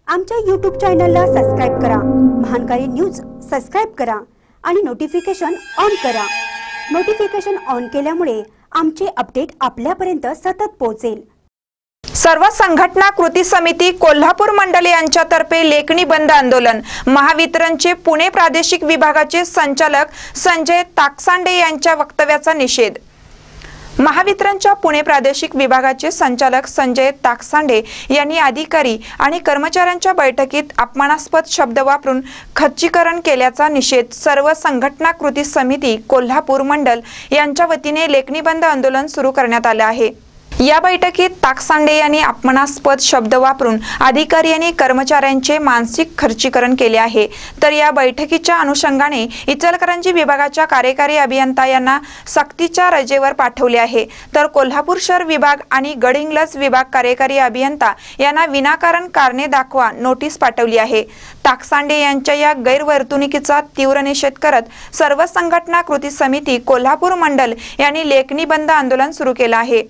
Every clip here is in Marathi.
आमच्या YouTube चॅनलला सबस्क्राइब करा, महानकारी न्यूज सबस्क्राइब करा आणि नोटिफिकेशन ऑन करा। नोटिफिकेशन ऑन केल्यामुळे आमचे अपडेट आपल्यापर्यंत सतत पोहोचेल। सर्व संघटना कृती समिती कोल्हापूर मंडल यांच्यातर्फे लेखणी बंद आंदोलन। महावितरणचे पुणे प्रादेशिक विभागाचे संचालक संजय ताकसांडे यांच्या वक्तव्याचा निषेध। महावितरणच्या पुणे प्रादेशिक विभागाचे संचालक संजय ताकसांडे यांनी अधिकारी आणि कर्मचाऱ्यांच्या बैठकीत अपमानास्पद शब्द वापरून खच्चीकरण केल्याचा निषेध सर्व संघटना कृती समिती कोल्हापूर मंडल यांच्या वतीने लेखणी बंद आंदोलन सुरू करण्यात आले आहे। या बैठकीत ताकसांडे यांनी अपमानास्पद शब्द वापरून अधिकारी आणि कर्मचाऱ्यांचे मानसिक खच्चीकरण केले आहे। तर या बैठकीच्या अनुषंगाने इचलकरंजी विभागाच्या कार्यकारी अभियंता यांना सक्तीच्या रजेवर पाठवले आहे। तर कोल्हापूर शहर विभाग आणि गडिंग्लज विभाग कार्यकारी अभियंता यांना विनाकारण कारणे दाखवा नोटीस पाठवली आहे। ताकसांडे यांच्या या गैरवर्तणुकीचा तीव्र निषेध करत सर्व संघटना कृती समिती कोल्हापूर मंडल यांनी लेखणी बंद आंदोलन सुरू केले आहे।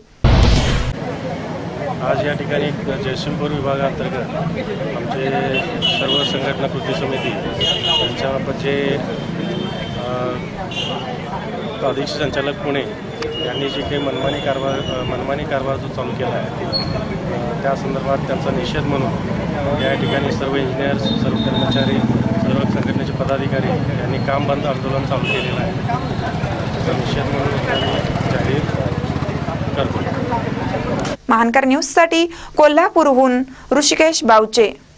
आज या ठिकाणी जयसिंगपूर विभागांतर्गत आमचे सर्व संघटना कृती समिती यांच्याबाबत जे प्रादेशिक संचालक पुणे यांनी जे काही मनमानी कारभार जो चालू केला आहे त्या संदर्भात त्यांचा निषेध म्हणून या ठिकाणी सर्व इंजिनियर्स, सर्व कर्मचारी, सर्व संघटनेचे पदाधिकारी यांनी काम बंद आंदोलन चालू केलेलं आहे। त्याचा निषेध म्हणून जाहीर करतो। महानकर न्यूज साठी कोल्हापूरहून ऋषिकेश बावचे।